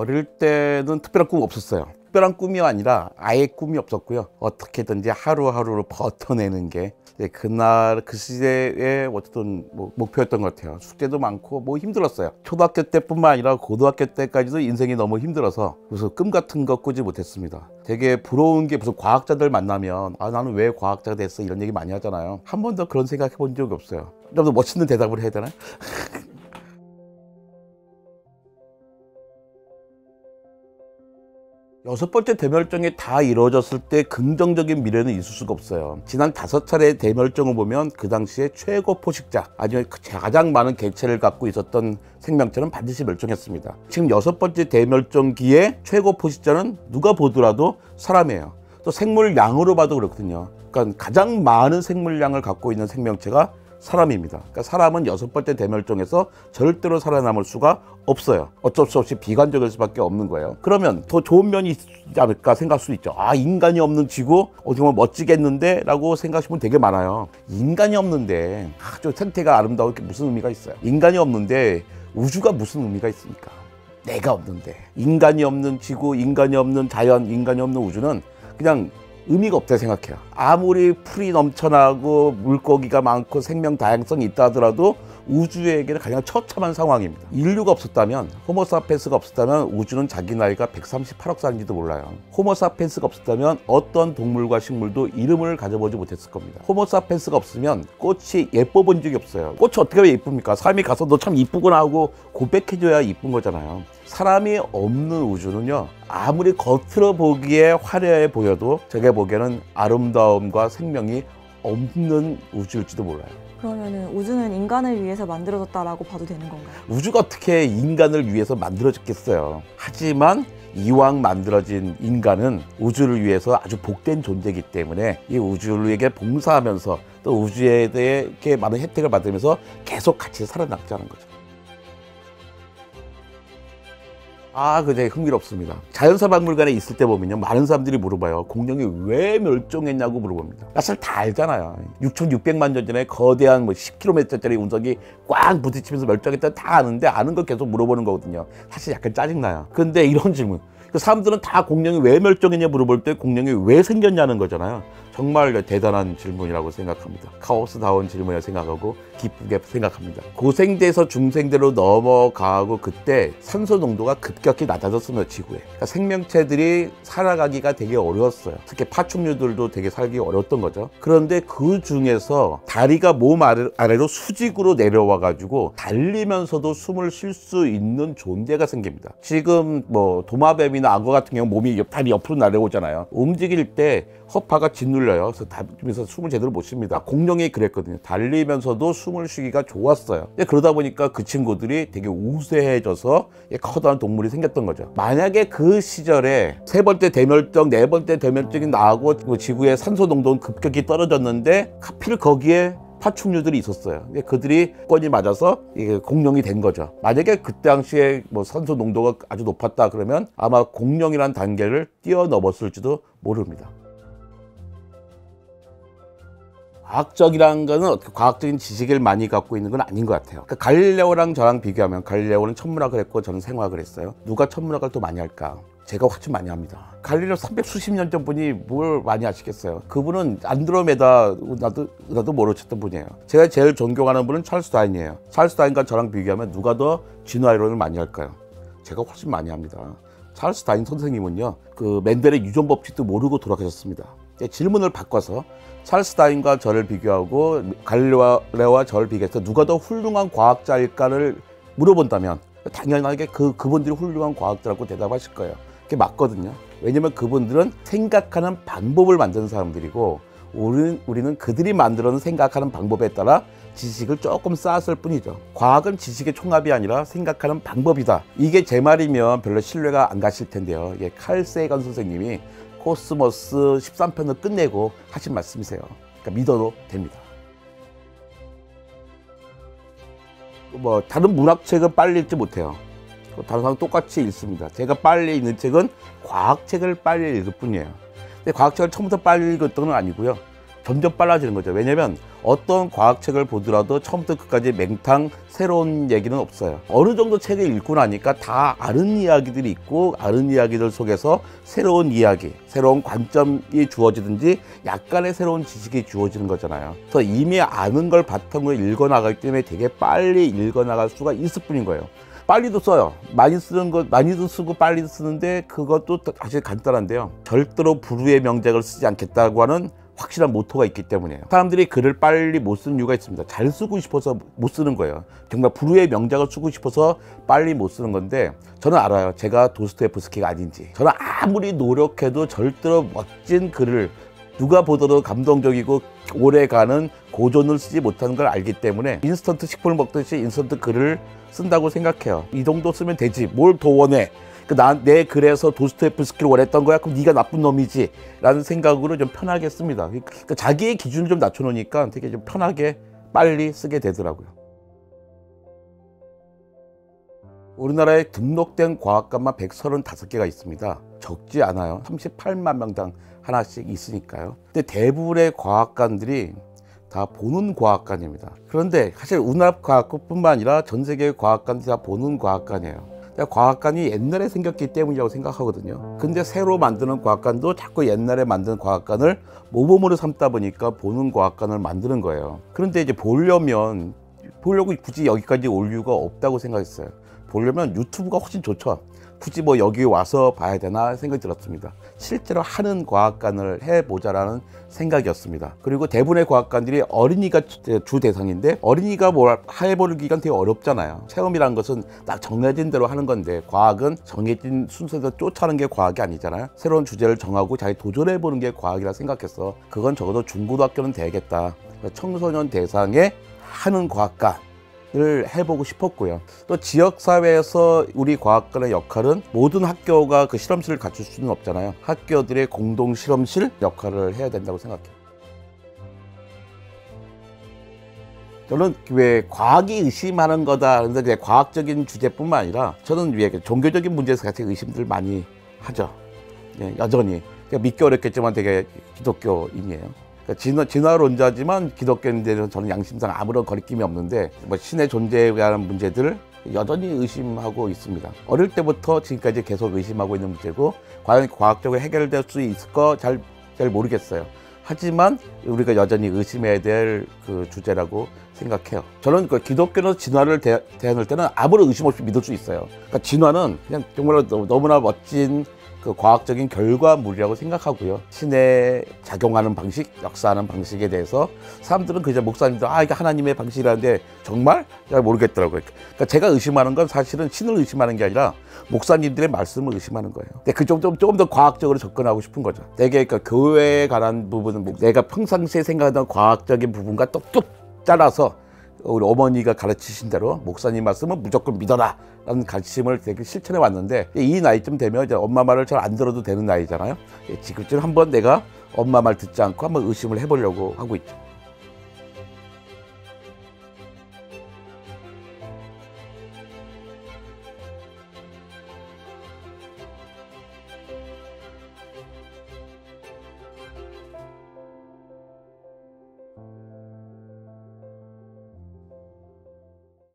어릴 때는 특별한 꿈 없었어요. 특별한 꿈이 아니라 아예 꿈이 없었고요. 어떻게든지 하루하루를 버텨내는 게 그날 그 시대의 어떤 목표였던 것 같아요. 숙제도 많고 힘들었어요. 초등학교 때뿐만 아니라 고등학교 때까지도 인생이 너무 힘들어서 무슨 꿈 같은 거 꾸지 못했습니다. 되게 부러운 게 무슨 과학자들 만나면 나는 왜 과학자가 됐어 이런 얘기 많이 하잖아요. 한 번도 그런 생각해 본 적이 없어요. 좀 더 멋있는 대답을 해야 되나? 여섯 번째 대멸종이 다 이루어졌을 때 긍정적인 미래는 있을 수가 없어요. 지난 5차례의 대멸종을 보면 그 당시에 최고 포식자, 아니면 가장 많은 개체를 갖고 있었던 생명체는 반드시 멸종했습니다. 지금 여섯 번째 대멸종기의 최고 포식자는 누가 보더라도 사람이에요. 또 생물량으로 봐도 그렇거든요. 그러니까 가장 많은 생물량을 갖고 있는 생명체가 사람입니다. 그러니까 사람은 여섯 번째 대멸종에서 절대로 살아남을 수가 없어요. 어쩔 수 없이 비관적일 수밖에 없는 거예요. 그러면 더 좋은 면이 있지 않을까 생각할 수 있죠. 인간이 없는 지구 정말 멋지겠는데 라고 생각하시는 분 되게 많아요. 인간이 없는데 저 생태가 아름다울 게 무슨 의미가 있어요. 인간이 없는데 우주가 무슨 의미가 있습니까? 내가 없는데. 인간이 없는 지구, 인간이 없는 자연, 인간이 없는 우주는 그냥 의미가 없다고 생각해요. 아무리 풀이 넘쳐나고 물고기가 많고 생명 다양성이 있다 하더라도 우주에게는 가장 처참한 상황입니다. 인류가 없었다면, 호모사피엔스가 없었다면 우주는 자기 나이가 138억 살인지도 몰라요. 호모사피엔스가 없었다면 어떤 동물과 식물도 이름을 가져보지 못했을 겁니다. 호모사피엔스가 없으면 꽃이 예뻐 본 적이 없어요. 꽃이 어떻게 하면 예쁩니까? 사람이 가서 너 참 이쁘구나 하고 고백해줘야 이쁜 거잖아요. 사람이 없는 우주는요, 아무리 겉으로 보기에 화려해 보여도 제가 보기에는 아름다움과 생명이 없는 우주일지도 몰라요. 그러면은 우주는 인간을 위해서 만들어졌다라고 봐도 되는 건가요? 우주가 어떻게 인간을 위해서 만들어졌겠어요. 하지만 이왕 만들어진 인간은 우주를 위해서 아주 복된 존재이기 때문에 이 우주에게 봉사하면서 또 우주에 대해 이렇게 많은 혜택을 받으면서 계속 같이 살아남자는 거죠. 되게 흥미롭습니다. 자연사 박물관에 있을 때 보면요, 많은 사람들이 물어봐요. 공룡이 왜 멸종했냐고 물어봅니다. 사실 다 알잖아요. 6,600만 년 전에 거대한 10km짜리 운석이 꽉 부딪히면서 멸종했다는 다 아는데 아는 걸 계속 물어보는 거거든요. 사실 약간 짜증나요. 근데 이런 질문, 사람들은 다 공룡이 왜 멸종했냐 물어볼 때 공룡이 왜 생겼냐는 거잖아요. 정말 대단한 질문이라고 생각합니다. 카오스다운 질문이라고 생각하고 기쁘게 생각합니다. 고생대에서 중생대로 넘어가고 그때 산소 농도가 급격히 낮아졌습니다. 지구에. 그러니까 생명체들이 살아가기가 되게 어려웠어요. 특히 파충류들도 되게 살기 어려웠던 거죠. 그런데 그 중에서 다리가 몸 아래로 수직으로 내려와 가지고 달리면서도 숨을 쉴 수 있는 존재가 생깁니다. 지금 도마뱀이나 악어 같은 경우 몸이 다리 옆으로 내려오잖아요. 움직일 때 허파가 짓눌려요. 그래서 숨을 제대로 못 쉽니다. 공룡이 그랬거든요. 달리면서도 숨을 쉬기가 좋았어요. 그러다 보니까 그 친구들이 되게 우세해져서 커다란 동물이 생겼던 거죠. 만약에 그 시절에 세 번째 대멸종, 네 번째 대멸종이 나오고 지구의 산소 농도는 급격히 떨어졌는데 하필 거기에 파충류들이 있었어요. 그들이 권이 맞아서 공룡이 된 거죠. 만약에 그때 당시에 산소 농도가 아주 높았다 그러면 아마 공룡이란 단계를 뛰어넘었을지도 모릅니다. 과학적이라는 거는 과학적인 지식을 많이 갖고 있는 건 아닌 것 같아요. 그러니까 갈릴레오랑 저랑 비교하면 갈릴레오는 천문학을 했고 저는 생화학을 했어요. 누가 천문학을 더 많이 할까? 제가 훨씬 많이 합니다. 갈릴레오 300수십 년 전 분이 뭘 많이 아시겠어요? 그분은 안드로메다 나도 모르셨던 분이에요. 제가 제일 존경하는 분은 찰스 다윈이에요. 찰스 다윈과 저랑 비교하면 누가 더 진화 이론을 많이 할까요? 제가 훨씬 많이 합니다. 찰스 다윈 선생님은요, 멘델의 유전 법칙도 모르고 돌아가셨습니다. 질문을 바꿔서 찰스 다윈과 저를 비교하고 갈릴레오와 저를 비교해서 누가 더 훌륭한 과학자일까를 물어본다면 당연하게 그분들이 훌륭한 과학자라고 대답하실 거예요. 그게 맞거든요. 왜냐면 그분들은 생각하는 방법을 만드는 사람들이고 우리는 그들이 만들어낸 생각하는 방법에 따라 지식을 조금 쌓았을 뿐이죠. 과학은 지식의 총합이 아니라 생각하는 방법이다. 이게 제 말이면 별로 신뢰가 안 가실 텐데요. 칼 세이건 선생님이 코스모스 13편을 끝내고 하신 말씀이세요. 그러니까 믿어도 됩니다. 다른 문학책은 빨리 읽지 못해요. 다른 사람은 똑같이 읽습니다. 제가 빨리 읽는 책은 과학책을 빨리 읽을 뿐이에요. 근데 과학책을 처음부터 빨리 읽었던 건 아니고요. 점점 빨라지는 거죠. 왜냐면 어떤 과학책을 보더라도 처음부터 끝까지 맹탕 새로운 얘기는 없어요. 어느 정도 책을 읽고 나니까 다 아는 이야기들이 있고 아는 이야기들 속에서 새로운 이야기, 새로운 관점이 주어지든지 약간의 새로운 지식이 주어지는 거잖아요. 그래서 이미 아는 걸 바탕으로 읽어나가기 때문에 되게 빨리 읽어나갈 수가 있을 뿐인 거예요. 빨리도 써요. 많이 쓰는 것, 많이도 쓰고 빨리도 쓰는데 그것도 사실 간단한데요. 절대로 불후의 명작을 쓰지 않겠다고 하는 확실한 모토가 있기 때문이에요. 사람들이 글을 빨리 못 쓰는 이유가 있습니다. 잘 쓰고 싶어서 못 쓰는 거예요. 정말 불후의 명작을 쓰고 싶어서 빨리 못 쓰는 건데 저는 알아요. 제가 도스토옙스키가 아닌지. 저는 아무리 노력해도 절대로 멋진 글을 누가 보더라도 감동적이고 오래가는 고전을 쓰지 못하는 걸 알기 때문에 인스턴트 식품을 먹듯이 인스턴트 글을 쓴다고 생각해요. 이 정도 쓰면 되지. 뭘 더 원해? 내 글에서 도스토옙스키를 원했던 거야? 그럼 네가 나쁜 놈이지 라는 생각으로 좀 편하게 씁니다. 그러니까 자기의 기준을 좀 낮춰놓으니까 되게 좀 편하게 빨리 쓰게 되더라고요. 우리나라에 등록된 과학관만 135개가 있습니다. 적지 않아요. 38만 명당 하나씩 있으니까요. 근데 대부분의 과학관들이 다 보는 과학관입니다. 그런데 사실 우리나라 과학관뿐만 아니라 전 세계의 과학관들이 다 보는 과학관이에요. 과학관이 옛날에 생겼기 때문이라고 생각하거든요. 근데 새로 만드는 과학관도 자꾸 옛날에 만든 과학관을 모범으로 삼다 보니까 보는 과학관을 만드는 거예요. 그런데 이제 보려고 굳이 여기까지 올 이유가 없다고 생각했어요. 보려면 유튜브가 훨씬 좋죠. 굳이 뭐 여기 와서 봐야 되나 생각이 들었습니다. 실제로 하는 과학관을 해보자라는 생각이었습니다. 그리고 대부분의 과학관들이 어린이가 주 대상인데 어린이가 뭘 해보기가 되게 어렵잖아요. 체험이라는 것은 딱 정해진 대로 하는 건데 과학은 정해진 순서대로 쫓아가는 게 과학이 아니잖아요. 새로운 주제를 정하고 자기 도전해보는 게 과학이라 생각해서 그건 적어도 중고등학교는 돼야겠다. 청소년 대상의 하는 과학관 을 해보고 싶었고요. 또 지역사회에서 우리 과학관의 역할은 모든 학교가 그 실험실을 갖출 수는 없잖아요. 학교들의 공동 실험실 역할을 해야 된다고 생각해요. 저는 왜 과학이 의심하는 거다. 그런데 과학적인 주제뿐만 아니라 저는 왜 종교적인 문제에서 같이 의심들 많이 하죠. 여전히 믿기 어렵겠지만 되게 기독교인이에요. 그러니까 진화론자지만 기독교인들은 저는 양심상 아무런 거리낌이 없는데 뭐 신의 존재에 관한 문제들을 여전히 의심하고 있습니다. 어릴 때부터 지금까지 계속 의심하고 있는 문제고 과연 과학적으로 해결될 수 있을까 잘 모르겠어요. 하지만 우리가 여전히 의심해야 될 그 주제라고 생각해요. 저는 그 기독교는 진화를 대할 때는 아무런 의심 없이 믿을 수 있어요. 그러니까 진화는 그냥 정말 너무나 멋진 그 과학적인 결과물이라고 생각하고요. 신에 작용하는 방식, 역사하는 방식에 대해서 사람들은 그저 목사님들 이게 하나님의 방식이라는데 정말 잘 모르겠더라고요. 그러니까 제가 의심하는 건 사실은 신을 의심하는 게 아니라 목사님들의 말씀을 의심하는 거예요. 근데 그 조금 더 과학적으로 접근하고 싶은 거죠. 되게 그러니까 교회에 관한 부분은 내가 평상시에 생각하던 과학적인 부분과 뚝뚝 잘라서 우리 어머니가 가르치신 대로 목사님 말씀은 무조건 믿어라 라는 가르침을 되게 실천해 왔는데 이 나이쯤 되면 이제 엄마 말을 잘 안 들어도 되는 나이잖아요. 지금쯤 한번 내가 엄마 말 듣지 않고 한번 의심을 해보려고 하고 있죠.